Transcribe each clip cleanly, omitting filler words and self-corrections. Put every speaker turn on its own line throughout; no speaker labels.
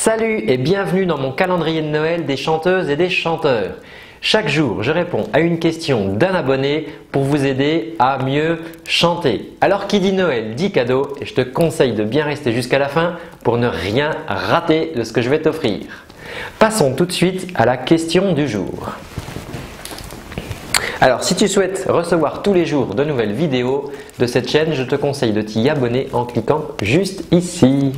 Salut et bienvenue dans mon calendrier de Noël des chanteuses et des chanteurs. Chaque jour, je réponds à une question d'un abonné pour vous aider à mieux chanter. Alors qui dit Noël dit cadeau et je te conseille de bien rester jusqu'à la fin pour ne rien rater de ce que je vais t'offrir. Passons tout de suite à la question du jour. Alors si tu souhaites recevoir tous les jours de nouvelles vidéos de cette chaîne, je te conseille de t'y abonner en cliquant juste ici.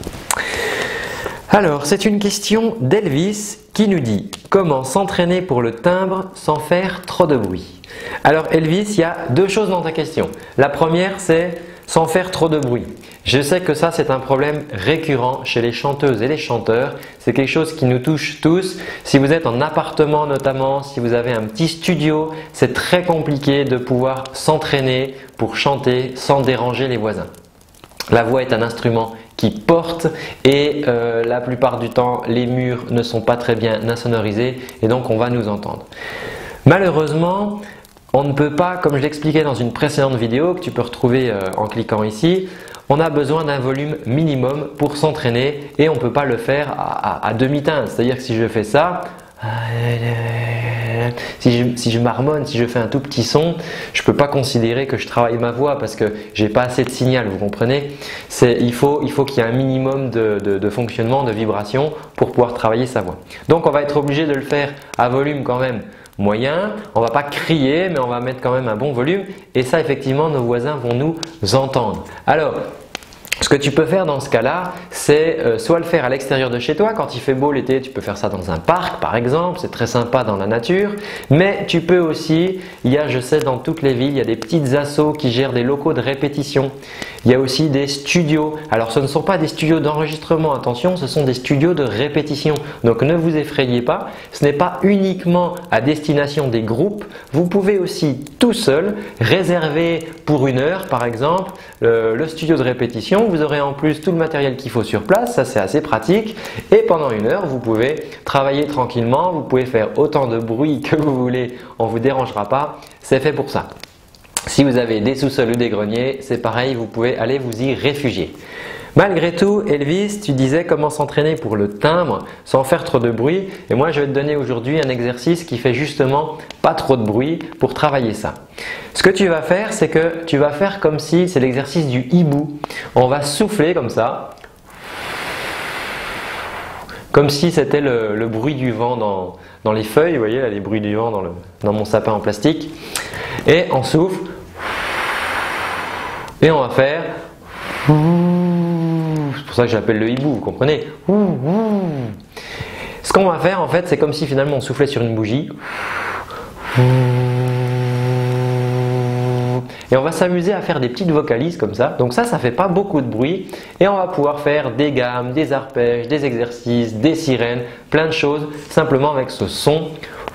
Alors c'est une question d'Elvis qui nous dit « Comment s'entraîner pour le timbre sans faire trop de bruit ?» Alors Elvis, il y a deux choses dans ta question. La première c'est sans faire trop de bruit. Je sais que ça c'est un problème récurrent chez les chanteuses et les chanteurs. C'est quelque chose qui nous touche tous. Si vous êtes en appartement notamment, si vous avez un petit studio, c'est très compliqué de pouvoir s'entraîner pour chanter sans déranger les voisins. La voix est un instrument qui porte et la plupart du temps les murs ne sont pas très bien insonorisés et donc on va nous entendre. Malheureusement, on ne peut pas, comme je l'expliquais dans une précédente vidéo que tu peux retrouver en cliquant ici, on a besoin d'un volume minimum pour s'entraîner et on ne peut pas le faire à demi-teinte. C'est-à-dire que si je fais ça, si je marmonne, si je fais un tout petit son, je ne peux pas considérer que je travaille ma voix parce que j'ai pas assez de signal, vous comprenez? Il faut qu'il y ait un minimum de fonctionnement, de vibration pour pouvoir travailler sa voix. Donc on va être obligé de le faire à volume quand même moyen. On ne va pas crier mais on va mettre quand même un bon volume et ça effectivement nos voisins vont nous entendre. Alors ce que tu peux faire dans ce cas-là, c'est soit le faire à l'extérieur de chez toi, quand il fait beau l'été, tu peux faire ça dans un parc par exemple, c'est très sympa dans la nature. Mais tu peux aussi, je sais dans toutes les villes, il y a des petites assos qui gèrent des locaux de répétition. Il y a aussi des studios. Alors ce ne sont pas des studios d'enregistrement, attention, ce sont des studios de répétition. Donc ne vous effrayez pas, ce n'est pas uniquement à destination des groupes. Vous pouvez aussi tout seul réserver pour une heure par exemple le studio de répétition. Vous aurez en plus tout le matériel qu'il faut sur place, ça c'est assez pratique. Et pendant une heure, vous pouvez travailler tranquillement, vous pouvez faire autant de bruit que vous voulez, on ne vous dérangera pas, c'est fait pour ça. Si vous avez des sous-sols ou des greniers, c'est pareil, vous pouvez aller vous y réfugier. Malgré tout, Elvis, tu disais comment s'entraîner pour le timbre sans faire trop de bruit. Et moi, je vais te donner aujourd'hui un exercice qui fait justement pas trop de bruit pour travailler ça. Ce que tu vas faire, c'est que tu vas faire comme si c'est l'exercice du hibou. On va souffler comme ça, comme si c'était le bruit du vent dans les feuilles. Vous voyez là, les bruits du vent dans mon sapin en plastique. Et on souffle et on va faire. C'est pour ça que j'appelle le hibou, vous comprenez? Ce qu'on va faire en fait, c'est comme si finalement on soufflait sur une bougie. Et on va s'amuser à faire des petites vocalises comme ça. Donc ça fait pas beaucoup de bruit. Et on va pouvoir faire des gammes, des arpèges, des exercices, des sirènes, plein de choses simplement avec ce son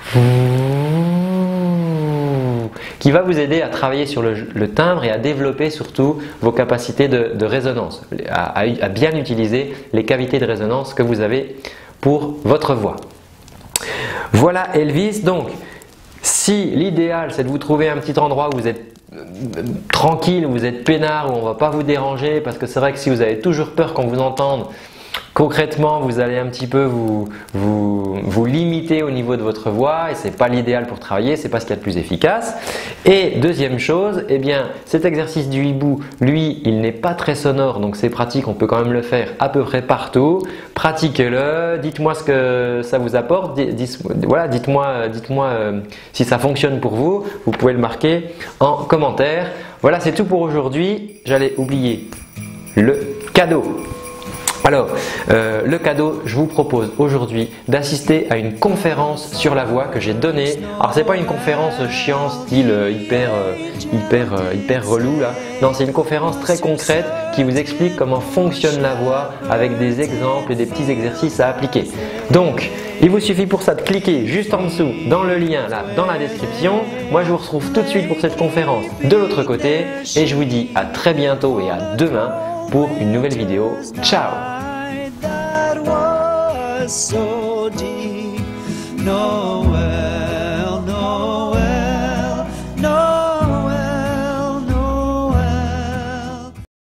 qui va vous aider à travailler sur le timbre et à développer surtout vos capacités de résonance, à bien utiliser les cavités de résonance que vous avez pour votre voix. Voilà Elvis, donc si l'idéal c'est de vous trouver un petit endroit où vous êtes tranquille, où vous êtes peinard, où on ne va pas vous déranger, parce que c'est vrai que si vous avez toujours peur qu'on vous entende, concrètement, vous allez un petit peu vous limiter au niveau de votre voix et ce n'est pas l'idéal pour travailler, ce n'est pas ce qu'il y a de plus efficace. Et deuxième chose, eh bien, cet exercice du hibou, lui, il n'est pas très sonore, donc c'est pratique, on peut quand même le faire à peu près partout. Pratiquez-le, dites-moi ce que ça vous apporte, dites-moi si ça fonctionne pour vous, vous pouvez le marquer en commentaire. Voilà, c'est tout pour aujourd'hui. J'allais oublier le cadeau. Alors, le cadeau, je vous propose aujourd'hui d'assister à une conférence sur la voix que j'ai donnée. Alors, ce n'est pas une conférence chiant, style hyper relou là. Non, c'est une conférence très concrète qui vous explique comment fonctionne la voix avec des exemples et des petits exercices à appliquer. Donc, il vous suffit pour ça de cliquer juste en dessous dans le lien là dans la description. Moi, je vous retrouve tout de suite pour cette conférence de l'autre côté et je vous dis à très bientôt et à demain pour une nouvelle vidéo. Ciao!
So deep, no